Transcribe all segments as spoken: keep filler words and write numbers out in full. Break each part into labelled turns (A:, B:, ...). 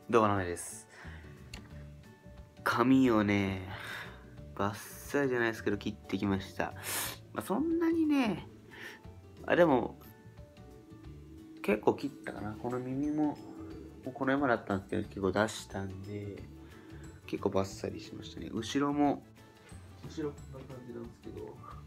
A: 動画の前です。髪をね、バッサリじゃないですけど切ってきました。まあ、そんなにね、あ、でも、結構切ったかな。この耳も、もうこの山だったんですけど、結構出したんで、結構バッサリしましたね。後ろも、後ろこんな感じなんですけど、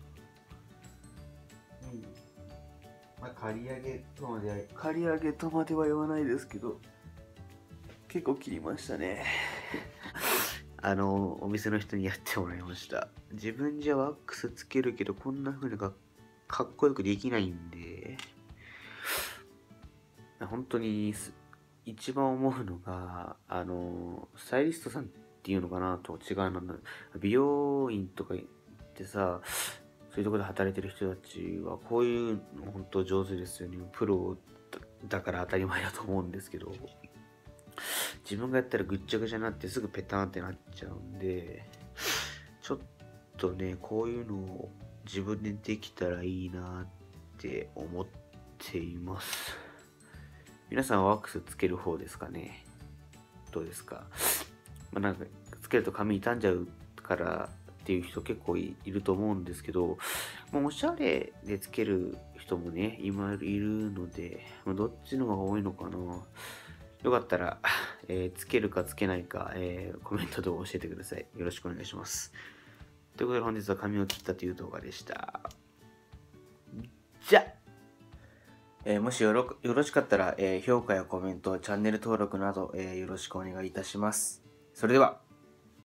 A: うん。まあ、刈り上げとまでは、刈り上げとまでは言わないですけど、結構切りましたね。あの、お店の人にやってもらいました。自分じゃワックスつけるけど、こんな風にかかっこよくできないんで、本当に一番思うのが、あの、スタイリストさんっていうのかなと違うの。美容院とか行ってさ、そういうところで働いてる人たちは、こういうの本当上手ですよね。プロだから当たり前だと思うんですけど、自分がやったらぐっちゃぐちゃになってすぐペタンってなっちゃうんで、ちょっとね、こういうのを自分でできたらいいなって思っています。皆さんはワックスつける方ですかね？どうですか？まあ、なんかつけると髪傷んじゃうからっていう人結構 い, いると思うんですけど、まあ、おしゃれでつける人もね、今いるので、まあ、どっちの方が多いのかな。よかったら、えーつけるかつけないか、えーコメントで教えてください。よろしくお願いします。ということで本日は髪を切ったという動画でした。じゃあ、えーもしよろよろしかったら、えー評価やコメント、チャンネル登録など、えーよろしくお願いいたします。それでは。